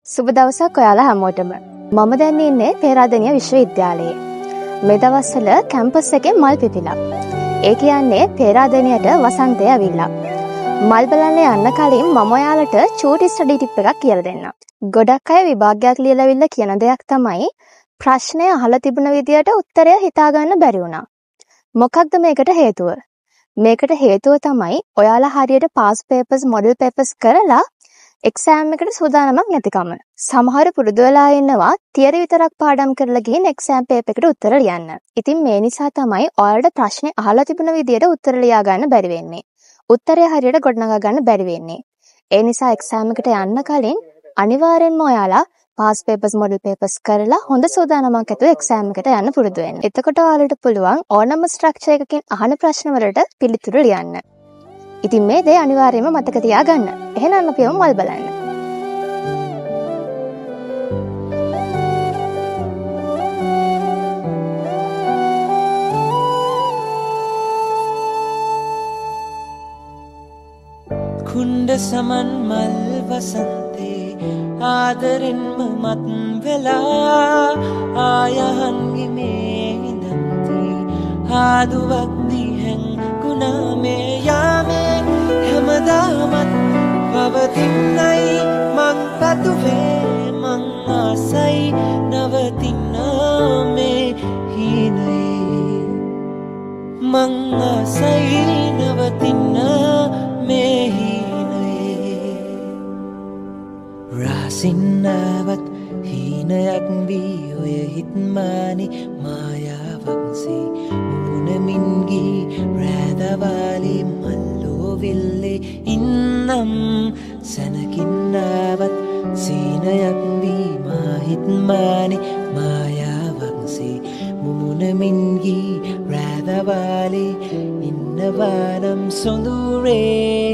සුබ දවසක් ඔයාලා හැමෝටම. මම දැන් ඉන්නේ පේරාදෙණිය විශ්වවිද්‍යාලයේ. මේ දවස්වල කැම්පස් එකේ මල් පිපිලා. ඒ කියන්නේ පේරාදෙණියට වසන්තය ඇවිල්ලා. මල් බලන්න යන්න කලින් මම ඔයාලට චූටි ස්ටඩි ටිප් එකක් කියලා දෙන්නම්. ගොඩක් අය විභාගයක් ලියලාවිල්ලා කියන දෙයක් තමයි ප්‍රශ්නය අහලා තිබුණ විදියට උත්තරය හිතා ගන්න බැරි වුණා. මොකක්ද මේකට හේතුව? මේකට හේතුව තමයි ඔයාලා හරියට පාස් පේපර්ස් මොඩල් පේපර්ස් කරලා එක්සෑම් එකට සූදානමක් නැතිකම. සමහර පුරුදු වෙලා ඉන්නවා තියරි විතරක් පාඩම් කරලා ගිහින් එක්සෑම් පේපර් එකට උත්තර ලියන්න. ඉතින් මේ නිසා තමයි ඔයාලට ප්‍රශ්නේ අහලා තිබුණ විදියට උත්තර ලියා ගන්න බැරි වෙන්නේ. උත්තරය හරියට ගොඩනගා ගන්න බැරි වෙන්නේ. ඒ නිසා එක්සෑම් එකට යන්න කලින් අනිවාර්යෙන්ම ඔයාලා පාස් පේපර්ස් මොඩල් පේපර්ස් කරලා හොඳ සූදානමක් ඇතුව එක්සෑම් එකට යන්න පුරුදු වෙන්න. එතකොට ඔයාලට පුළුවන් ඕනම ස්ට්‍රක්චර් එකකින් අහන ප්‍රශ්න වලට පිළිතුරු ලියන්න. ඉතින් මේ දේ අනිවාර්යයෙන්ම මතක තියාගන්න. එහෙනම් අපි යමු මල් බලන්න. කුණ්ඩ සමන් මල් වසන්තේ ආදරෙන්ම මත් වෙලා ආයහන්ගි මේ ඉඳන්ති ආදුවක් දිහෙන් ගුණා මේ යාමේ හැමදාමත් පවතින්නයි මං පතුවේ මං ආසයි නවතින්න මේ හීනයේ මං ආසයි නවතින්න මේ හීනයේ රාසින්නවත් හීනයක් වී ඔය හිත්මානි මායාවක්සේ මුණමින්ගී රෑදවාලි මල්ලෝවිල්ලේ ඉන්නම් සැනකින්නාවත් සීනයක් වී මාහිත්මානි මායාවක්සේ මුණමින්ගී රෑදවාලි ඉන්නවානම් සොඳුරේ.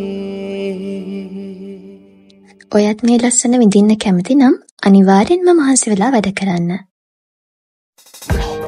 ඔයත් මේ ලස්සන විඳින්න කැමති නම් අනිවාර්යෙන්ම මහන්සි වෙලා වැඩ කරන්න.